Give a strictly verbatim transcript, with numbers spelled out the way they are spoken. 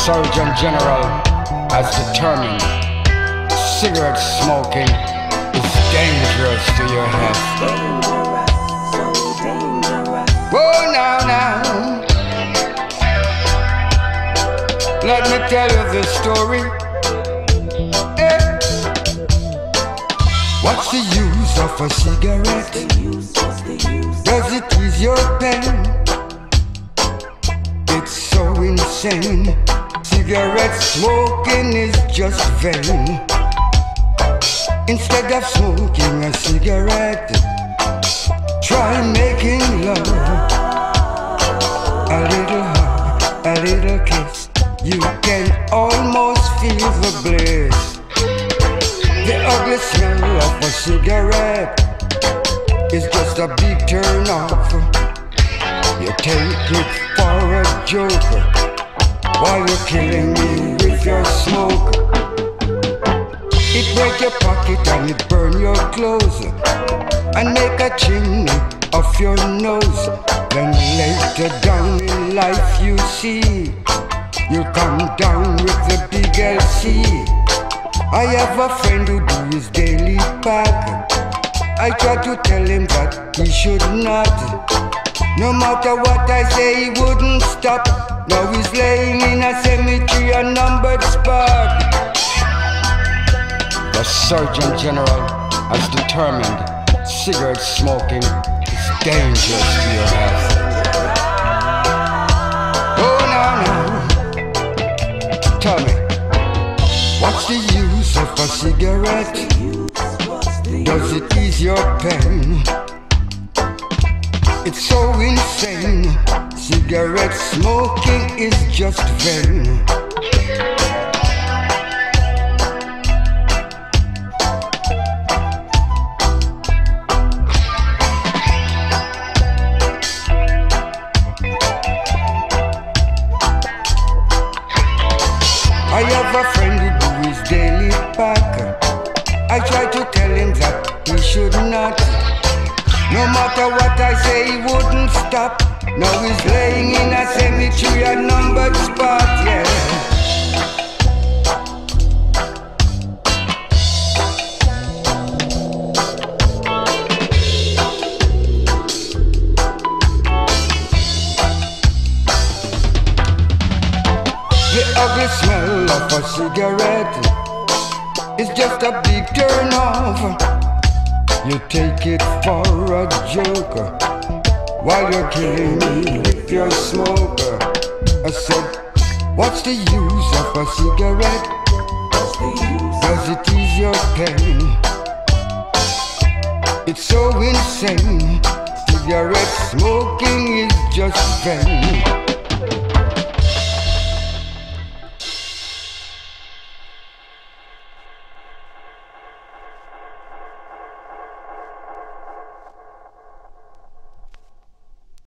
Surgeon General has determined cigarette smoking is dangerous to your health. Whoa, now, now, let me tell you this story. Eh. What's the use of a cigarette? Does it ease your pain? It's so insane. Cigarette smoking is just vain. Instead of smoking a cigarette, try making love. A little hug, a little kiss, you can almost feel the bliss. The ugly smell of a cigarette is just a big turn off. You take it for a joke while you're killing me with your smoke. It break your pocket and it burn your clothes and make a chimney of your nose. Then later down in life you see you'll come down with the big L C. I have a friend who do his daily pack. I try to tell him that he should not. No matter what I say, he wouldn't stop. Now he's laying in a cemetery, a numbered spot. The Surgeon General has determined cigarette smoking is dangerous to your health. Oh, now, now, tell me, what's the use of a cigarette? Does it ease your pain? It's so insane. Cigarette smoking is just vain. I have a friend who do his daily pack. I try to tell him that he should not. No matter what I say, he wouldn't stop. Now he's laying in a cemetery, a numbered spot, yeah. The ugly smell of a cigarette is just a big turn off. You take it for a joke while you're killing me with your smoker. I said, what's the use of a cigarette? Does it ease your pain? It's so insane. Cigarette smoking is just vain.